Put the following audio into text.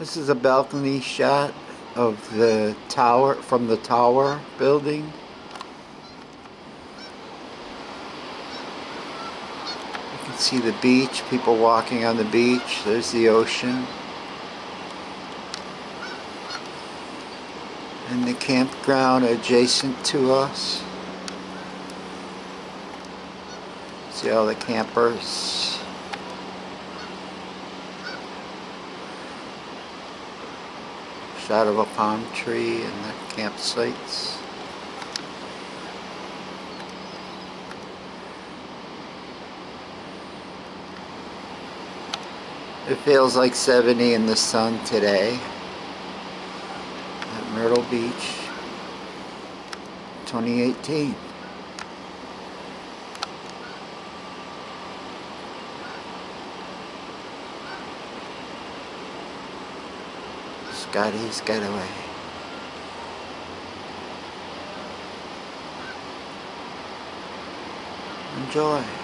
This is a balcony shot of the tower, from the tower building. You can see the beach, people walking on the beach. There's the ocean. And the campground adjacent to us. See all the campers. Shot of a palm tree and the campsites. It feels like 70 in the sun today at Myrtle Beach, 2018. Scotty's Getaway. Enjoy.